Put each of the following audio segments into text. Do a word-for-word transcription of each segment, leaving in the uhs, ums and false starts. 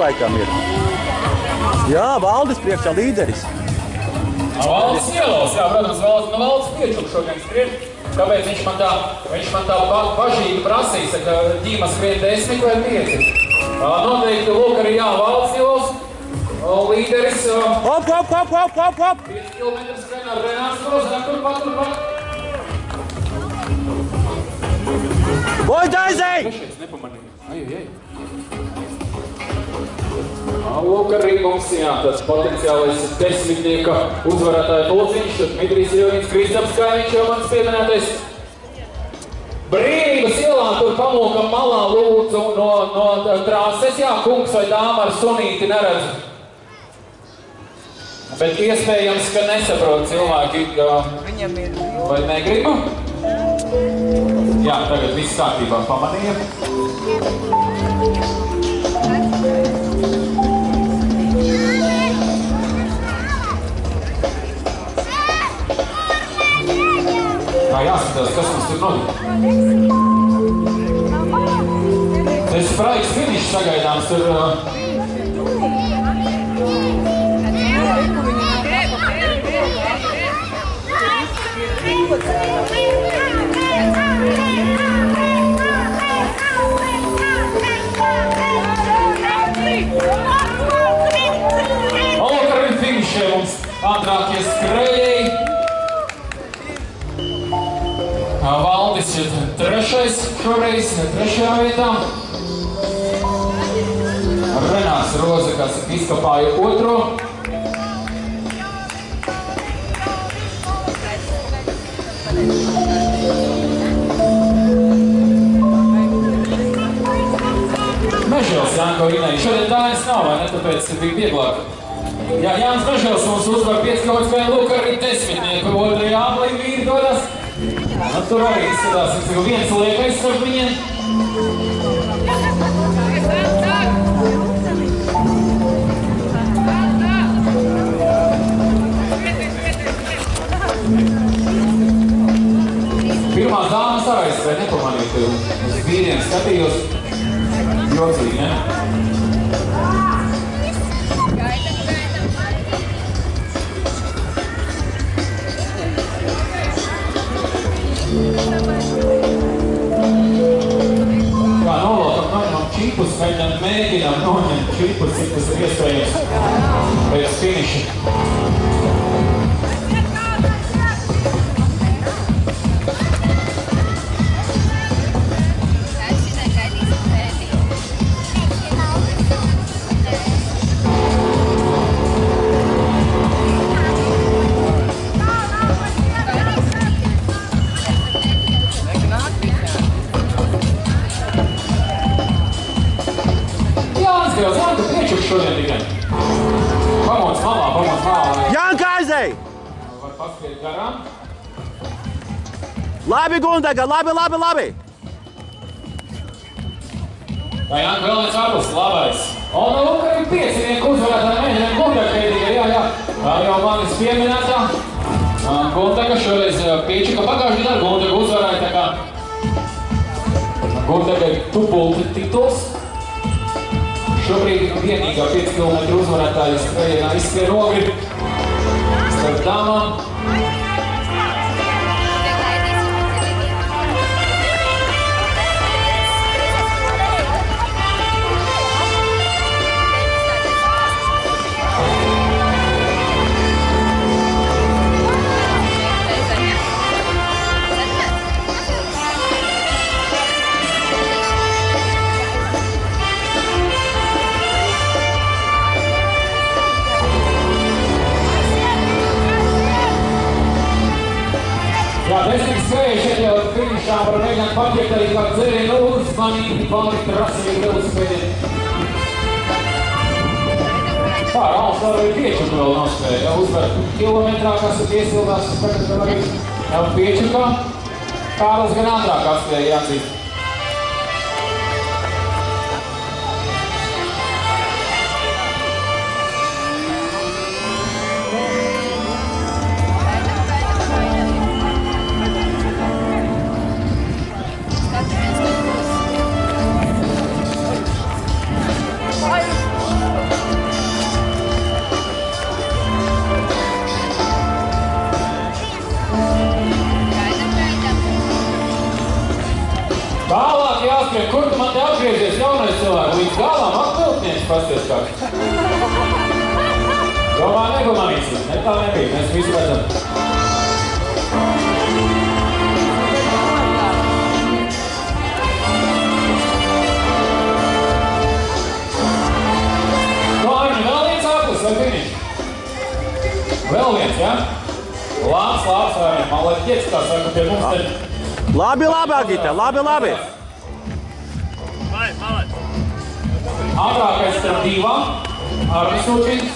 laikam ir. Jā, Valdis priekšā līderis. Valdis ielos, jā, protams, Valdis, nu Valdis piečuk šodien skrien. Kāpēc viņš man tā, viņš man tā pa, pažīgi prasīs, ka ģīma skrien desmit vai pieci. Noteikti, lūk, arī jā, Valdis ielos. Līderis. Hop, hop, hop, hop, hop, hop. pieci kilometri skrien ar Renāts Krosam, turpat, turpat. Boj, Daizei! Trešais, nepamanīju. Ai, ai. Lūk, arī mums, jā, tas potenciālais desmitnieka uzvarētāja pulciņš, tad Dmitrijs Ilgins, Kristaps Kaimiņš, jau mans pieminētais. Brīvības ielā tur pamokam malā lūdzu no, no trāses, jā, kungs vai dāma ar sunīti neredz. Bet iespējams, ka nesaprot cilvēki, vai negribu. Jā, tagad viss kārtībā pamanīja. Tā jāskatās, kas mums tur notika. Tas spraigs finišs sagaidāms tur. Ogre finišē mums ātrākie skrējēji. Valdis ir trešais šoreiz, trešajā vietā. Renāts Roze, kas izkapāja otro. Mežels Janko Inai. Šodien Dānis nav, vai ne? Tāpēc bija vieglāk. Jā, Jānis Mežels mums uzvar pieci kilometri, lūk arī desmitnieku otrajā aplī vīri dodas. Nu, tur arī izskatās, ka viens liekais starp viņiem. Pirmās dāmas aizspēja nepamanīt, uz vīriem skatījos jocīgi, ne? Kā nolokam noņemam čipus, mēģinām mēģinām noņemt čipus, cik tas ir iespējams pēc finiša. Šodien tikai. Pamoc malā, pamoc malā. Janka aizej! Var paskriet garām. Labi, Gundega, labi, labi, labi! Tā Janka vēl viens ārpus, labais. Un lūk, arī piecinieku uzvarētāji mēģinām Gundega tikai, jā, jā. Tā jau manis pieminētā. Gundega šoreiz piečika pagājuši ar Gundega uzvarēja, tā kā Gundega ir tupulti tituls. Šobrīd vienīgā pieci kilometri uzvarētāja skrējienā izskrien Ogre starp dāmām. Jā, desmit skrēja šeit jau finišā var mēģināt paķert arī kā dzērienu uzmanīgi pāri trasī velosipēdiem. Tā, Rauls vēl arī piečuku vēl nospēja. Jā, uzvar kilometrā, kas ir iesildās, tagad vēl arī jau piečukā. Kārls gan ātrāk atspēja jācīt. man te atgriezies jaunais cilvēku līdz galam, atpiltnieks pasties kā. Domā, negumanīsim, ne tā nebija, mēs visu redzam. No, Arni, vēl viens āklis vai finiši? Vēl viens, ja? Labs, labs, Arni, man lai ķiec, kā saka, pie mums te... Labi, labi, Agita, labi, labi. Ātrākais starp divām, Arnis Učins.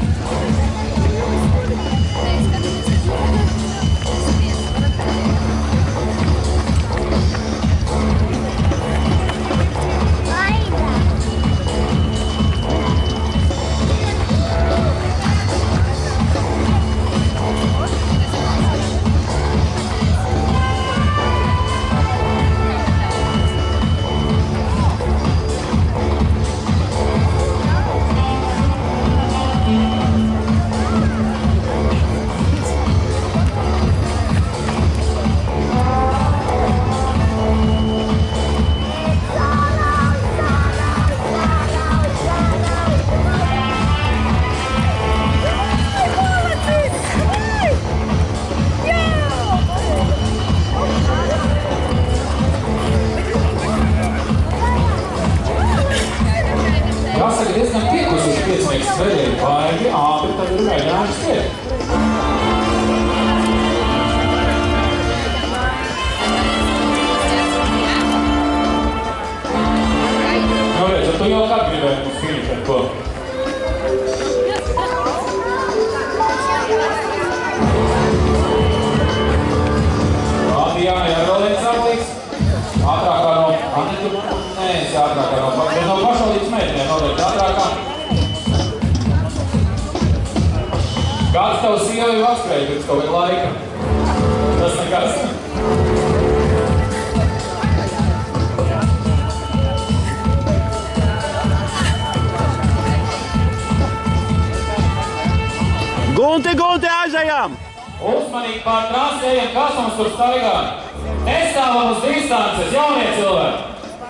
Jāsaka, diezgan piekusuši piecinieks svedēji, baigi, ātri, tad ir mēģinājums tiek. Nu, redz, tu jau kā gribēji mums finišēt ko? Labi, jā, jā, vēl viens ārlīgs. Ātrākā no... Anitu? Nē, es ātrākā no... No pašvaldības mēģinē noteikti ātrākā. Kāds tavu sieva jau apskrēja pēc kaut kāda laika? Tas nekas. Gunti, Gunti, aizējām! Uzmanīgi pār trasējiem, kas mums tur staigā. Nestāvam uz distances, jaunie cilvēki!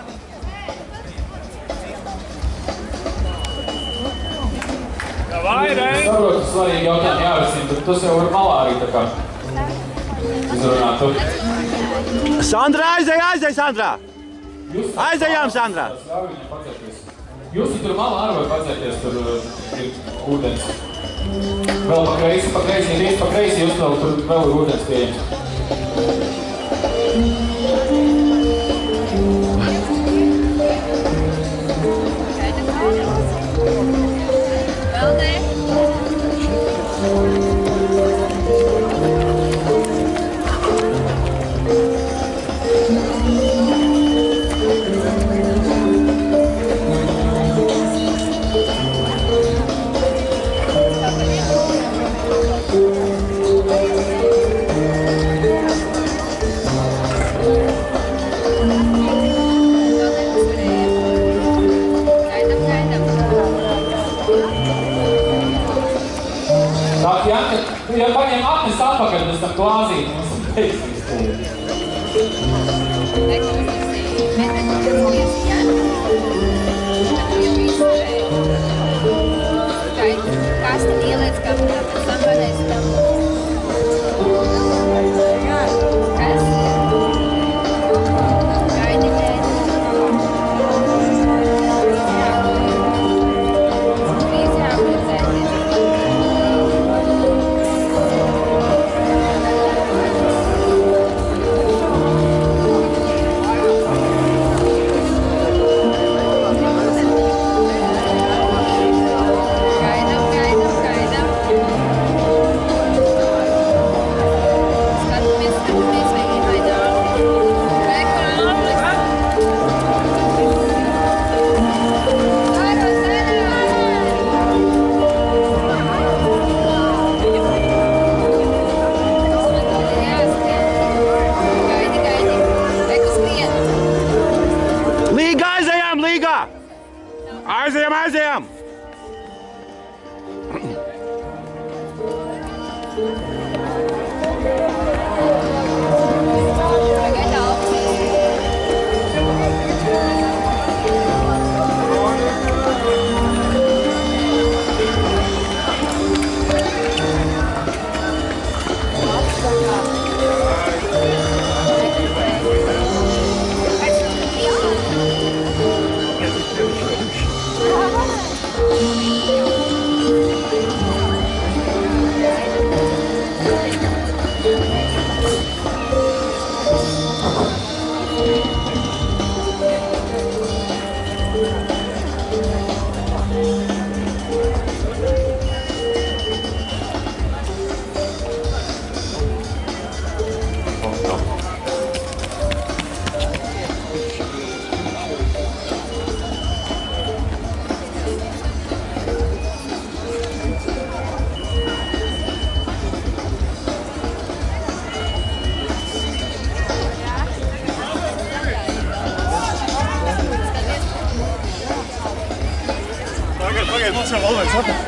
Es saprotu, ka svarīgi jautājumi jārisina, bet tas jau var malā arī tā kā izrunāt tu. Sandra, aizēj, aizēj, Sandra! Aizējām, Sandra! Jūs tur malā arī var pacēties, tur ir ūdens. Vēl pa kreisi, pa kreisi, ja tieši pa kreisi, jūs vēl tur vēl ir ūdens pieejams. Tā, ja, ja paņem atnes atpakaļ, tas tam glāzīt, mums beigsies. Kas tad ieliec kamerā, pēc tam varēs tam. Kas? Gaidi, gaidi. Visi jāprecēties. Aizējām, aizējām! Pagaid, mums jau valvēs atnāk.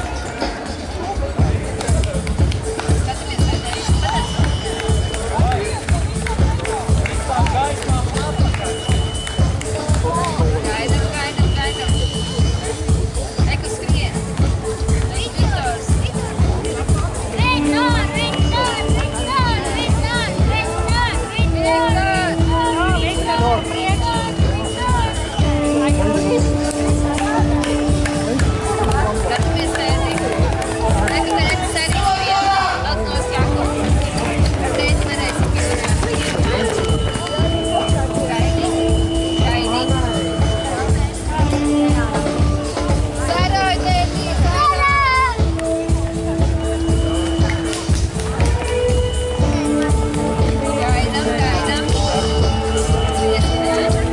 Gaidam, gaidam, gaidam. Eku skrien. Viktors. Viktor, Viktor, Viktor, Viktor, Viktor, Viktor. Viktor, Viktor, Skatāmies sēdī. Reku, te reku sēdī vienu. Atnos Jakub. Teici, nereizi pievienāt. Gaidi. Gaidi. Saroj, tēti, saroj! Gaidam, gaidam. Iesnē.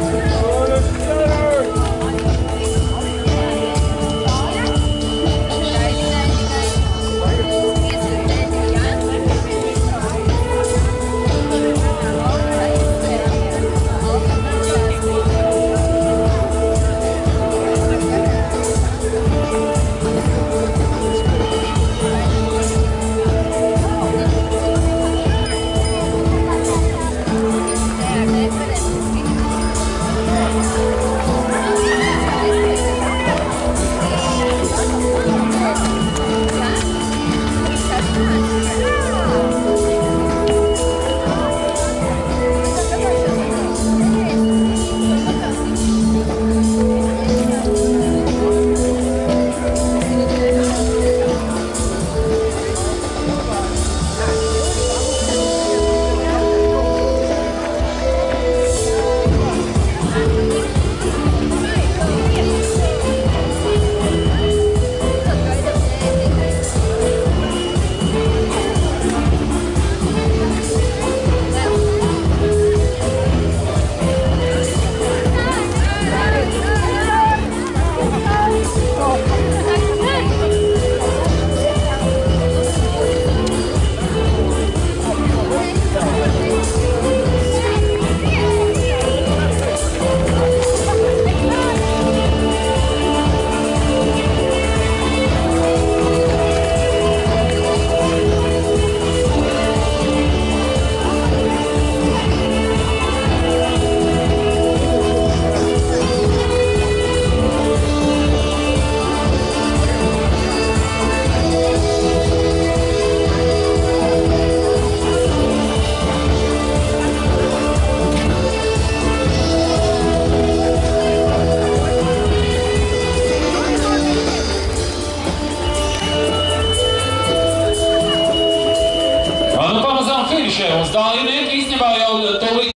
Nu, pamazām finišē, un Dāļinieki īstenībā jau to